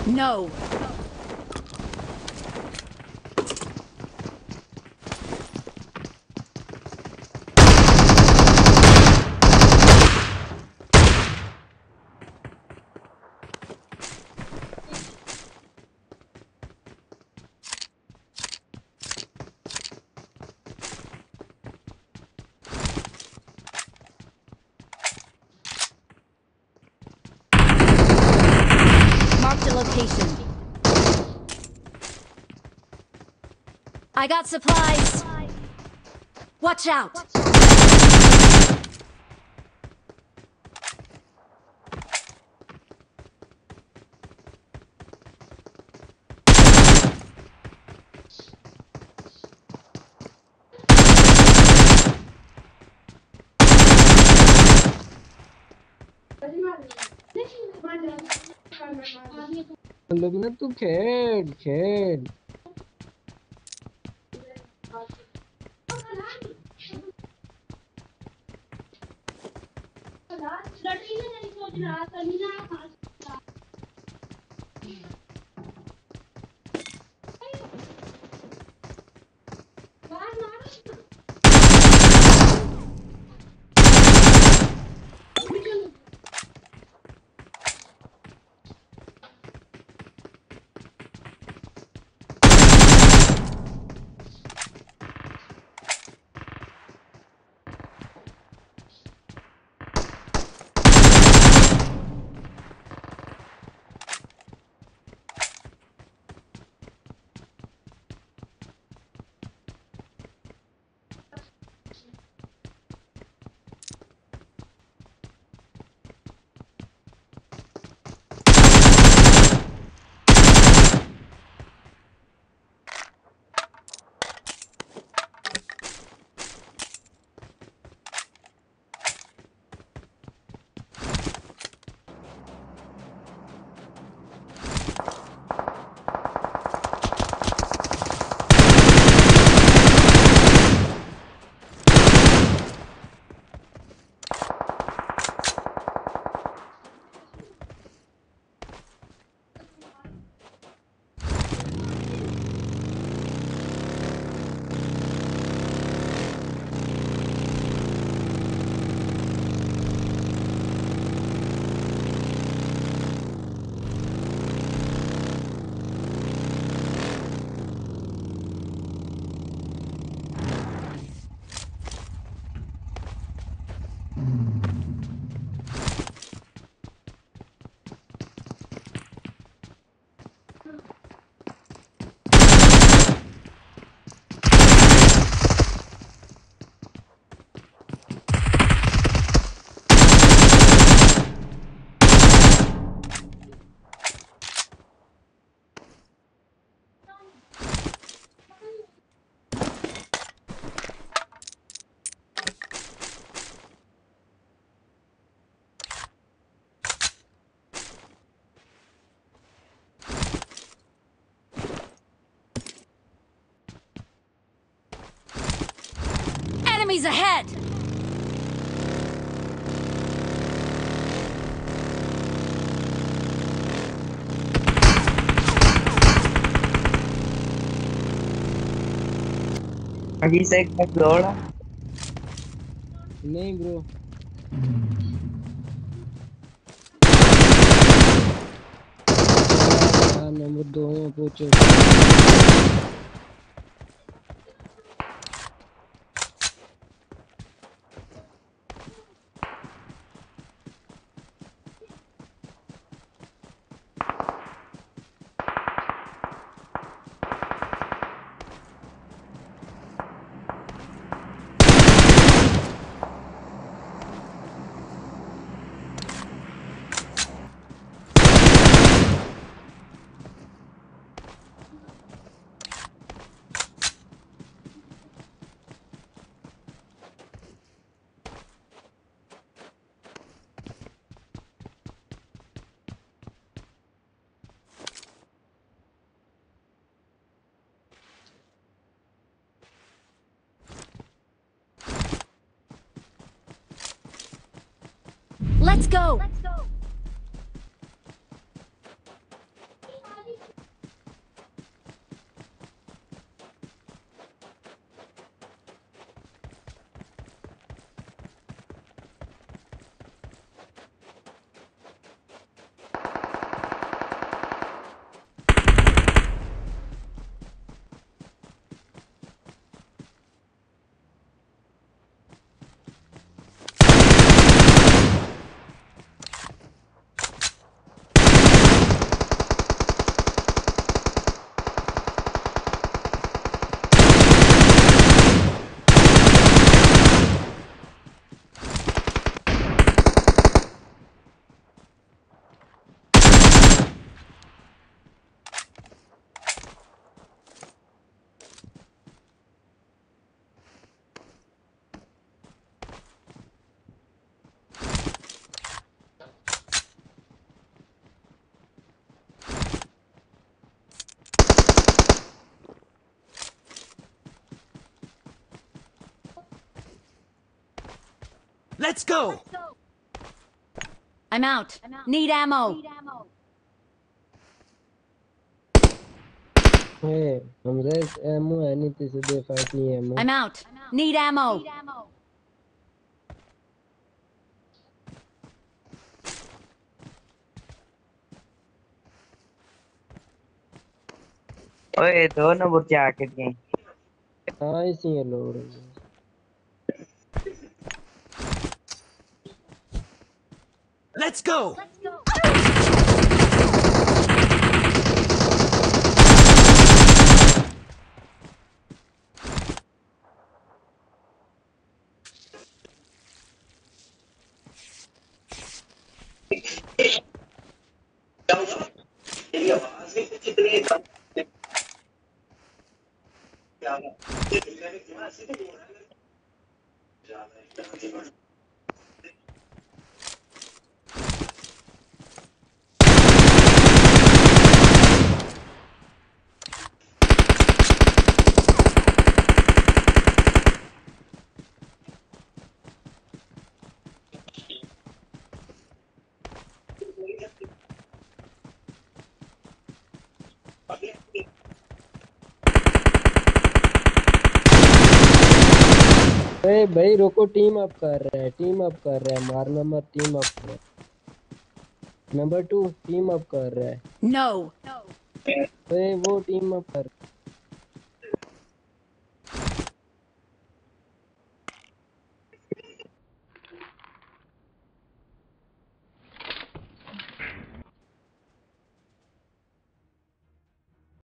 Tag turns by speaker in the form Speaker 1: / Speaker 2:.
Speaker 1: No. Marked a location. I got supplies. Watch out.
Speaker 2: लोग ना तू खेल खेल
Speaker 1: Enemies ahead!
Speaker 3: Aquí se explora.
Speaker 2: नहीं ब्रो नंबर 2 में पहुंचे
Speaker 1: Let's go!
Speaker 4: Let's go.
Speaker 1: I'm out. Need ammo.
Speaker 2: Hey, हमसे ammo है नहीं तो सीधे fight नहीं है ammo.
Speaker 1: I'm out. Need ammo.
Speaker 3: ओए दो नंबर जाके गए
Speaker 2: हाँ इसी है लोड.
Speaker 4: Let's go.
Speaker 2: अरे भाई रोको, टीम अप कर रहा है, टीम अप कर रहा है, मारना मत, टीम अप कर रहा है. नंबर 2 टीम अप कर रहा है.
Speaker 1: No.
Speaker 2: अरे वो टीम अप कर